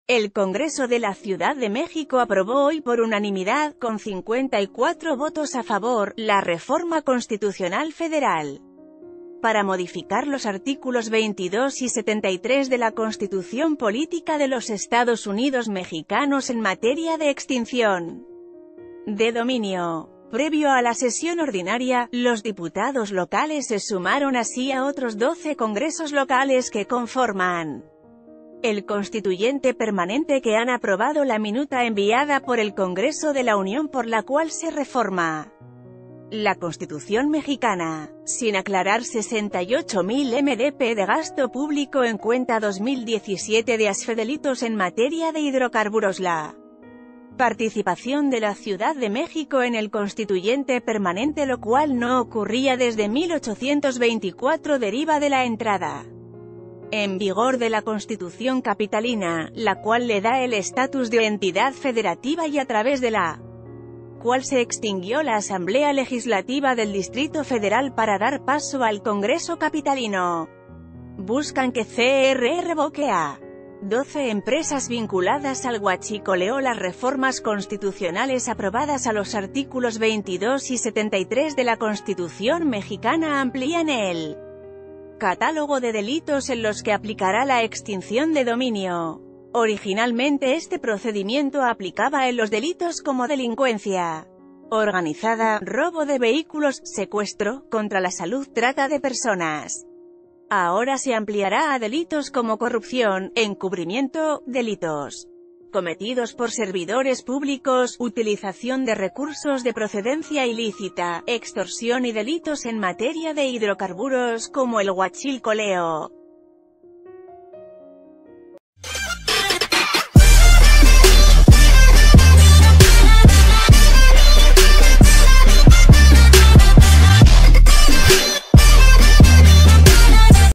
El Congreso de la Ciudad de México aprobó hoy por unanimidad, con 54 votos a favor, la reforma constitucional federal para modificar los artículos 22 y 73 de la Constitución Política de los Estados Unidos Mexicanos en materia de extinción de dominio. Previo a la sesión ordinaria, los diputados locales se sumaron así a otros 12 congresos locales que conforman el Constituyente Permanente, que han aprobado la minuta enviada por el Congreso de la Unión por la cual se reforma la Constitución mexicana, sin aclarar 68.000 MDP de gasto público en cuenta 2017 de asfedelitos en materia de hidrocarburos. La participación de la Ciudad de México en el Constituyente Permanente, lo cual no ocurría desde 1824, deriva de la entrada en vigor de la Constitución capitalina, la cual le da el estatus de entidad federativa y a través de la cual se extinguió la Asamblea Legislativa del Distrito Federal para dar paso al Congreso capitalino. Buscan que CR revoque a 12 empresas vinculadas al huachicoleo. Las reformas constitucionales aprobadas a los artículos 22 y 73 de la Constitución mexicana amplían el catálogo de delitos en los que aplicará la extinción de dominio. Originalmente este procedimiento aplicaba en los delitos como delincuencia organizada, robo de vehículos, secuestro, contra la salud, trata de personas. Ahora se ampliará a delitos como corrupción, encubrimiento, delitos cometidos por servidores públicos, utilización de recursos de procedencia ilícita, extorsión y delitos en materia de hidrocarburos como el huachilcoleo.